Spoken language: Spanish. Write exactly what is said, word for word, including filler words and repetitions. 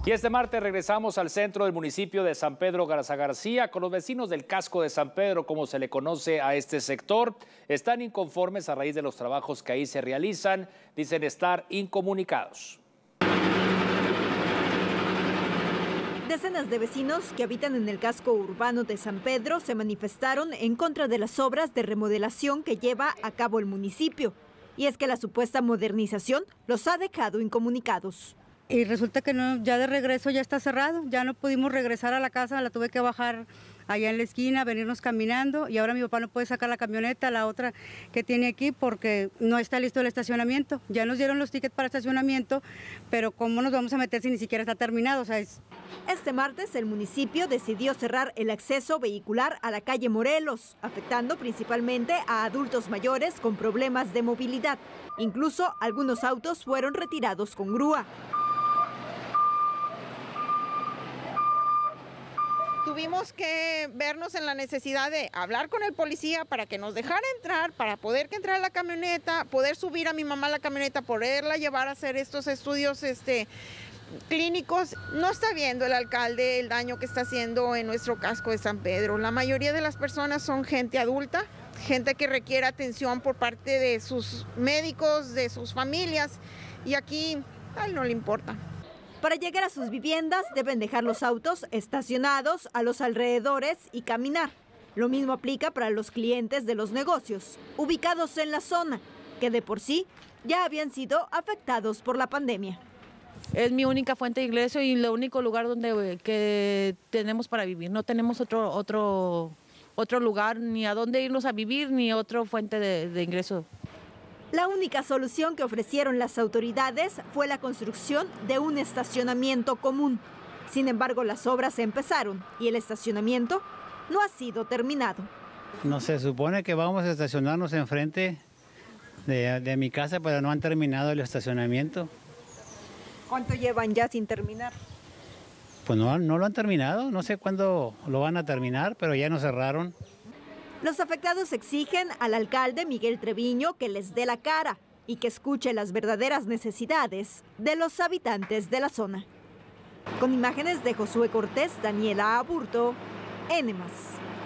Y este martes regresamos al centro del municipio de San Pedro Garza García con los vecinos del casco de San Pedro, como se le conoce a este sector. Están inconformes a raíz de los trabajos que ahí se realizan. Dicen estar incomunicados. Decenas de vecinos que habitan en el casco urbano de San Pedro se manifestaron en contra de las obras de remodelación que lleva a cabo el municipio. Y es que la supuesta modernización los ha dejado incomunicados. Y resulta que no, ya de regreso ya está cerrado, ya no pudimos regresar a la casa, la tuve que bajar allá en la esquina, venirnos caminando, y ahora mi papá no puede sacar la camioneta, la otra que tiene aquí, porque no está listo el estacionamiento. Ya nos dieron los tickets para estacionamiento, pero ¿cómo nos vamos a meter si ni siquiera está terminado? O sea, es... Este martes el municipio decidió cerrar el acceso vehicular a la calle Morelos, afectando principalmente a adultos mayores con problemas de movilidad. Incluso algunos autos fueron retirados con grúa. Tuvimos que vernos en la necesidad de hablar con el policía para que nos dejara entrar, para poder que entrara la camioneta, poder subir a mi mamá a la camioneta, poderla llevar a hacer estos estudios este, clínicos. No está viendo el alcalde el daño que está haciendo en nuestro casco de San Pedro. La mayoría de las personas son gente adulta, gente que requiere atención por parte de sus médicos, de sus familias, y aquí a él no le importa. Para llegar a sus viviendas deben dejar los autos estacionados a los alrededores y caminar. Lo mismo aplica para los clientes de los negocios, ubicados en la zona, que de por sí ya habían sido afectados por la pandemia. Es mi única fuente de ingreso y el único lugar donde que tenemos para vivir. No tenemos otro, otro, otro lugar ni a dónde irnos a vivir ni otra fuente de, de ingreso. La única solución que ofrecieron las autoridades fue la construcción de un estacionamiento común. Sin embargo, las obras empezaron y el estacionamiento no ha sido terminado. No se supone que vamos a estacionarnos enfrente de, de mi casa, pero no han terminado el estacionamiento. ¿Cuánto llevan ya sin terminar? Pues no, no lo han terminado, no sé cuándo lo van a terminar, pero ya nos cerraron. Los afectados exigen al alcalde Miguel Treviño que les dé la cara y que escuche las verdaderas necesidades de los habitantes de la zona. Con imágenes de Josué Cortés, Daniela Aburto, N más.